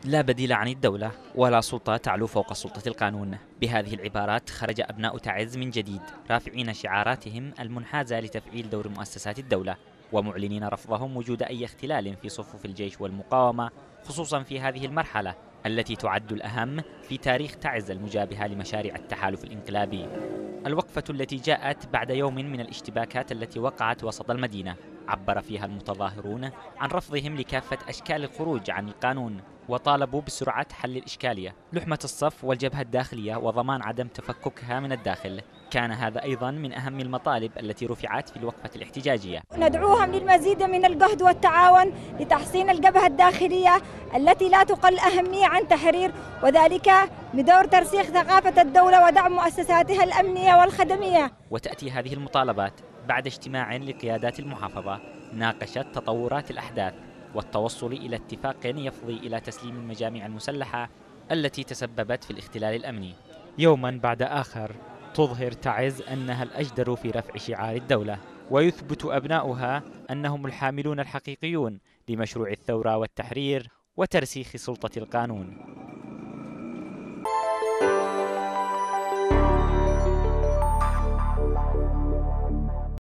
لا بديل عن الدولة ولا سلطة تعلو فوق سلطة القانون. بهذه العبارات خرج أبناء تعز من جديد رافعين شعاراتهم المنحازة لتفعيل دور مؤسسات الدولة، ومعلنين رفضهم وجود أي اختلال في صفوف الجيش والمقاومة، خصوصا في هذه المرحلة التي تعد الأهم في تاريخ تعز المجابهة لمشاريع التحالف الانقلابي. الوقفة التي جاءت بعد يوم من الاشتباكات التي وقعت وسط المدينة عبر فيها المتظاهرون عن رفضهم لكافة أشكال الخروج عن القانون، وطالبوا بسرعة حل الإشكالية، لحمة الصف والجبهة الداخلية وضمان عدم تفككها من الداخل. كان هذا أيضا من أهم المطالب التي رفعت في الوقفة الاحتجاجية. ندعوهم للمزيد من الجهد والتعاون لتحسين الجبهة الداخلية التي لا تقل أهمية عن تحرير، وذلك بدور ترسيخ ثقافة الدولة ودعم مؤسساتها الأمنية والخدمية. وتأتي هذه المطالبات بعد اجتماع لقيادات المحافظة ناقشت تطورات الأحداث والتوصل إلى اتفاق يفضي إلى تسليم المجاميع المسلحة التي تسببت في الاختلال الأمني. يوما بعد آخر تظهر تعز أنها الأجدر في رفع شعار الدولة، ويثبت أبناؤها أنهم الحاملون الحقيقيون لمشروع الثورة والتحرير وترسيخ سلطة القانون.